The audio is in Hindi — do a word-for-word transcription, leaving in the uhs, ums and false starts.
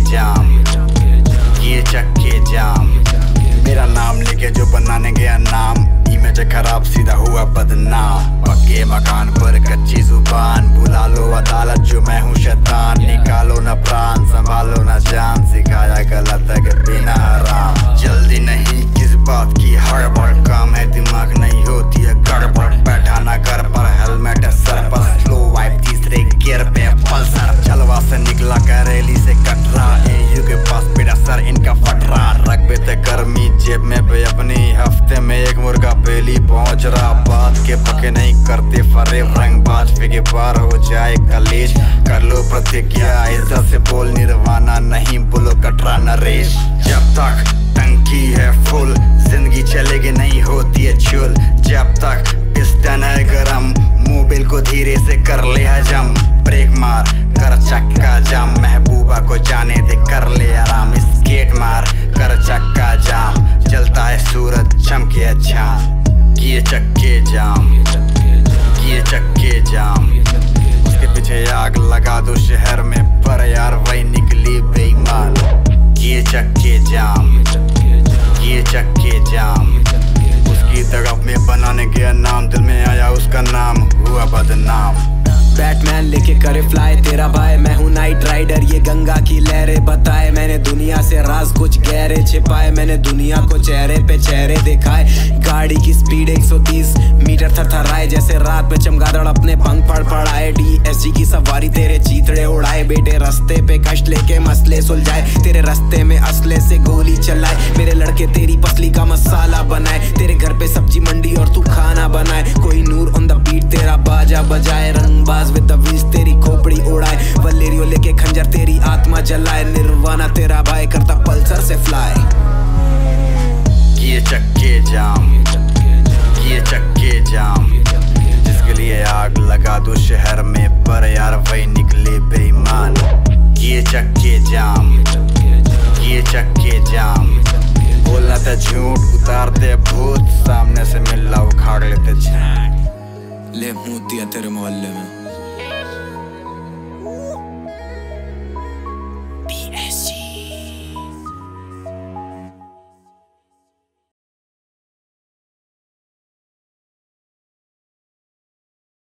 जाम, किए चक्के जाम। मेरा नाम लेके जो बनाने गया नाम, इमेज खराब सीधा हुआ बदनाम। पक्के मकान पर कच्ची जुबान, बुला लो अदालत जो मैं हूँ शैतान। निकालो न प्राण, संभालो न जान, सिखाया गलत है कि बिना हराम। जल्दी नहीं किस बात की हड़बड़, काम है दिमाग नहीं होती है गड़बड़। बैठा ना घर पर हेलमेट है सर पर, स्लो वाइप तीसरे गियर पे पल्सर। जलवा से निकला करेली से कटरा, एयू के पास बेटा सर इनका फटरा। रख बेते गर्मी जेब में पे अपनी, हफ्ते में एक मुर्गा बेली पहुंच रहा। बात के पके नहीं करते फरेब रंगबाज, फिके पार हो जाए कलेश। कर लो प्रतिज्ञा इज्जत से बोल, निर्वाणा नहीं बोलो कटरा नरेश। जब तक टंकी है फुल, जिंदगी चलेगी नहीं होती है चुल। जब तक पिस्टन है गरम, मोबिल को धीरे से कर ले हजम। ब्रेक मार कर चक्का जाम, महबूबा को जाने दे कर ले आराम। स्केट मार कर चक्का जाम, जलता है सूरज चमके अच्छा। किए चक्के जाम, किए चक्के जाम। उसके पीछे आग लगा दो शहर में, पर यार वही निकली बेईमान। किए चक्के जाम, किए चक्के जाम। उसकी तड़प में बनाने गया नाम, दिल में आया उसका नाम, हुआ बदनाम। बैटमैन लेके करे फ्लाई तेरा भाई, मैं हूँ नाइट राइडर ये गंगा की लहरें बताए। मैंने दुनिया से राज कुछ गहरे छिपाए, मैंने दुनिया को चेहरे पे चेहरे दिखाए। गाड़ी की स्पीड एक सौ तीस मीटर थरथराए, जैसे रात में चमगादड़ अपने पंख फड़ फड़ाए। डीएसजी की सवारी तेरे चीतड़े उड़ाए, बेटे रास्ते पे कष्ट लेके मसले सुलझाए। तेरे रास्ते में असले से गोली चलाए, मेरे लड़के तेरी पसली का मसाला बनाए। तेरे घर पे सब्जी मंडी और तू खाना बनाए, कोई नूर ऑन द बीट तेरा बाजा बजाए। रंगबाज विद द विज तेरी खोपड़ी उड़ाए, वलेरियो लेके खंजर तेरी आत्मा जलाए। निर्वाणा तेरा भाई करता पल्सर से फ्लाई। किए चक्के जाम, किए चक्के जाम। जिसके लिए आग लगा दो शहर में, पर यार वही निकले बेईमान। किए चक्के जाम, किए चक्के जाम। बोलना था झूठ उतार दे भूत, सामने से मिला उखाड़ लेते झांक। ले मुंह दिया तेरे मोहल्ले में।